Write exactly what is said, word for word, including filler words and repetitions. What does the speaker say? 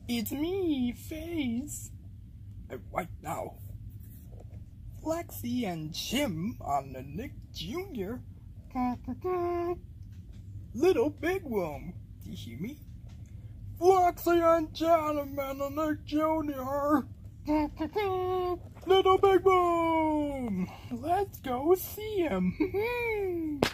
It's me, Face. And right now, Flexy and Jim on the Nick Junior Little Big Room. Do you hear me? Flexy and Jeremy on the Nick Junior Little Big Room. Let's go see him.